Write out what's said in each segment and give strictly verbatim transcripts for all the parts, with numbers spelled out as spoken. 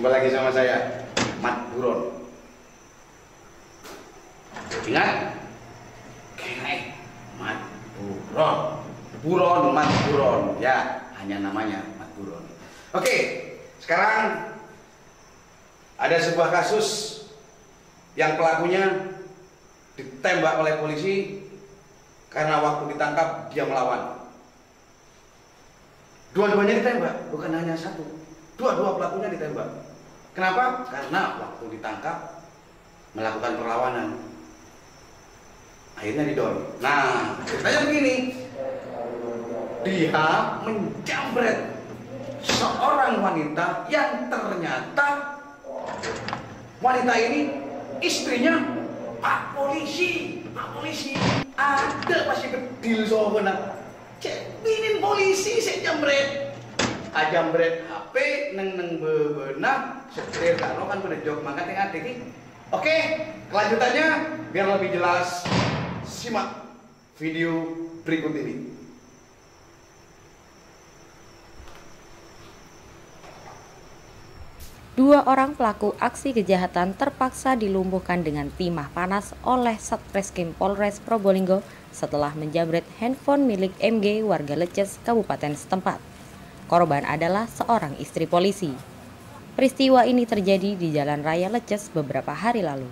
Jumpa lagi sama saya, Mat Buron. Ingat? Oke, Mat Buron. Buron, Mat Buron. Ya, hanya namanya Mat Buron. Oke, sekarang ada sebuah kasus yang pelakunya ditembak oleh polisi karena waktu ditangkap dia melawan. Dua-duanya ditembak, bukan hanya satu. Dua-dua pelakunya ditembak. Kenapa? Karena waktu ditangkap melakukan perlawanan. Akhirnya didorong. Nah, ceritanya begini. Dia menjamret seorang wanita yang ternyata wanita ini istrinya Pak Polisi. Pak Polisi ada pasti bedil soalnya. Cek binin polisi saya jambret, ajambret H P neng neng bebenah setir karo kan pada jok makan yang ada ini. Oke, kelanjutannya biar lebih jelas simak video berikut ini. Dua orang pelaku aksi kejahatan terpaksa dilumpuhkan dengan timah panas oleh Satreskrim Polres Probolinggo setelah menjamret handphone milik M G warga Leces, Kabupaten setempat. Korban adalah seorang istri polisi. Peristiwa ini terjadi di Jalan Raya Leces beberapa hari lalu.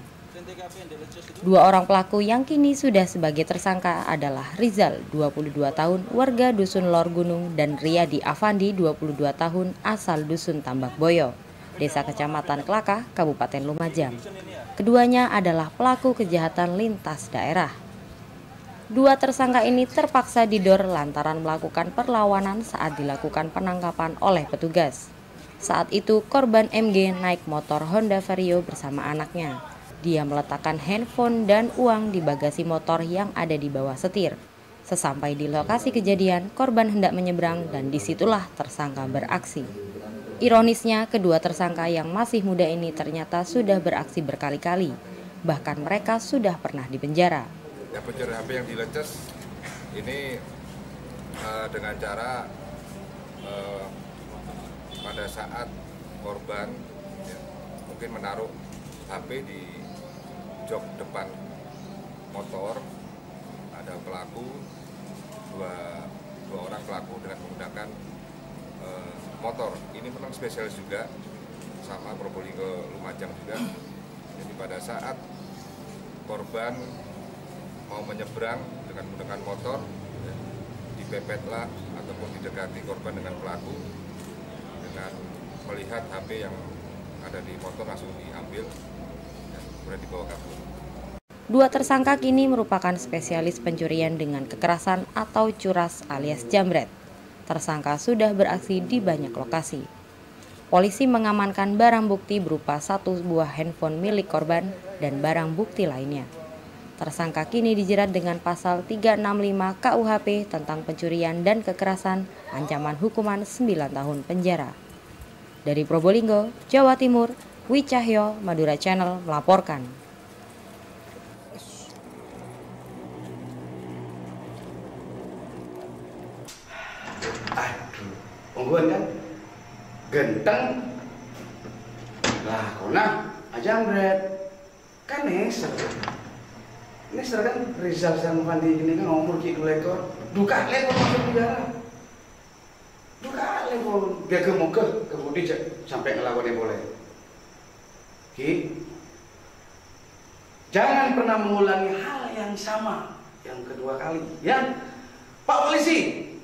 Dua orang pelaku yang kini sudah sebagai tersangka adalah Rizal, dua puluh dua tahun, warga Dusun Lor Gunung, dan Riyadi Afandi, dua puluh dua tahun, asal Dusun Tambak Boyo, Desa Kecamatan Kelaka, Kabupaten Lumajang. Keduanya adalah pelaku kejahatan lintas daerah. Dua tersangka ini terpaksa didor lantaran melakukan perlawanan saat dilakukan penangkapan oleh petugas. Saat itu korban M G naik motor Honda Vario bersama anaknya. Dia meletakkan handphone dan uang di bagasi motor yang ada di bawah setir. Sesampai di lokasi kejadian, korban hendak menyeberang dan disitulah tersangka beraksi. Ironisnya, kedua tersangka yang masih muda ini ternyata sudah beraksi berkali-kali. Bahkan mereka sudah pernah dipenjara. Ya, pencuri H P yang dileces ini uh, dengan cara uh, pada saat korban ya, mungkin menaruh H P di jok depan motor, ada pelaku, dua, dua orang pelaku dengan menggunakan uh, motor. Ini memang spesialis juga, sama Probolinggo Lumajang juga. Jadi pada saat korban mau menyeberang dengan menggunakan motor, ya, dipepetlah ataupun didekati korban dengan pelaku dengan melihat H P yang ada di motor langsung diambil dan kemudian dibawa kabur. Dua tersangka kini merupakan spesialis pencurian dengan kekerasan atau curas alias jambret. Tersangka sudah beraksi di banyak lokasi. Polisi mengamankan barang bukti berupa satu buah handphone milik korban dan barang bukti lainnya. Tersangka kini dijerat dengan pasal tiga enam lima K U H P tentang pencurian dan kekerasan, ancaman hukuman sembilan tahun penjara. Dari Probolinggo, Jawa Timur, Wicahyo, Madura Channel melaporkan. Aduh, ungguan kan? Genteng. Lah, kona ajambret. Kan neser. Neser kan Rizal Sarmufandi ini kan ngomong gitu lekor. Duka lekor masuk penjara. Duka lekor. Dia kemuke, kemudian sampai ngelawannya boleh. Ki, jangan pernah mengulangi hal yang sama yang kedua kali. Ya, Pak Polisi,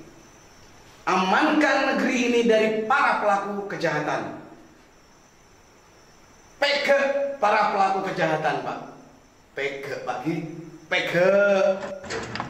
amankan negeri ini dari para pelaku kejahatan. Pege para pelaku kejahatan, Pak. Pege, Pak Ki. Pege.